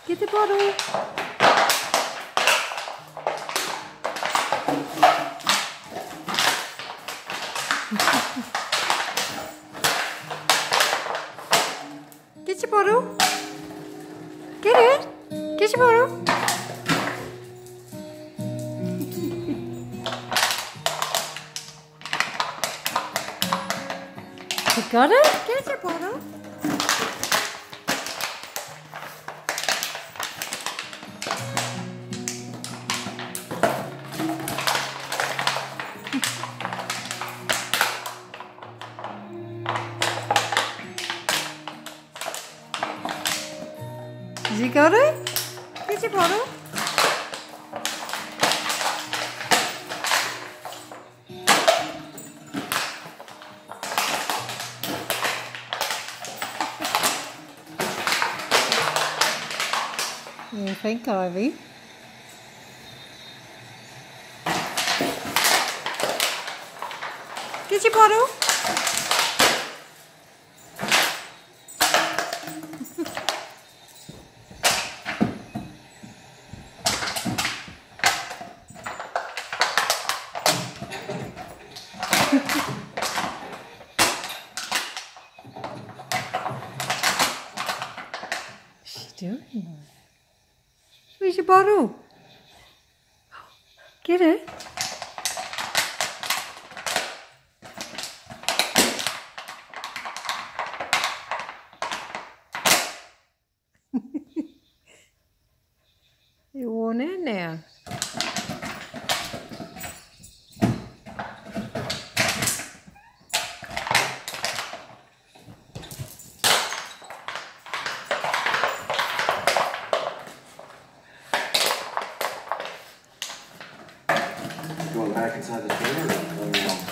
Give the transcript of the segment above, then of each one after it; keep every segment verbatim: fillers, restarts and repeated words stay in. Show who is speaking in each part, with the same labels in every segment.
Speaker 1: Get the bottle. Get your bottle. Get it. Get your bottle. You got it? Get your bottle. You got it? Get your bottle. What do you think, Ivy? Get your bottle. What's she doing? Where's your bottle? Get it. You're worn out now.
Speaker 2: Going back inside the trailer or going outside?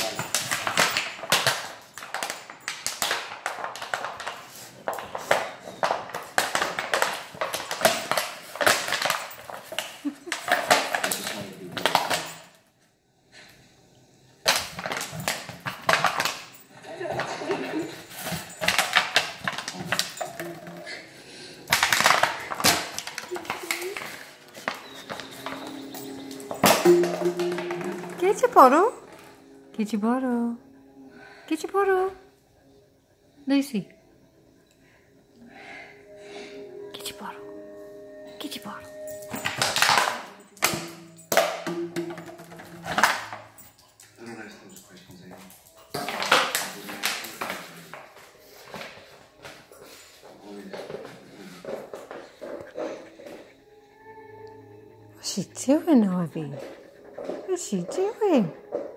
Speaker 1: Get your bottle. Get your bottle. Get your bottle. Lucy. Get your bottle. Get your bottle.
Speaker 2: I don't ask those questions anymore.
Speaker 1: What's she doing, Ivy? What's she doing?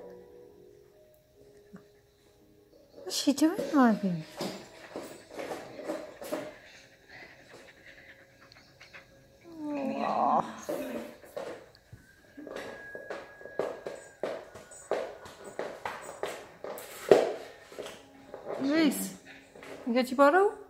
Speaker 1: What's she doing, Ivy? Oh. Reese, you got your bottle?